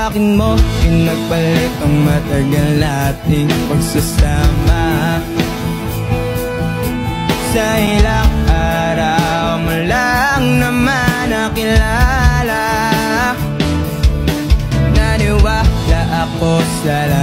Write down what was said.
akin mo, pinagbalik ang matagal nating pagsasama. Sa ilang araw mo lang naman nakilala. Naniwala ako sa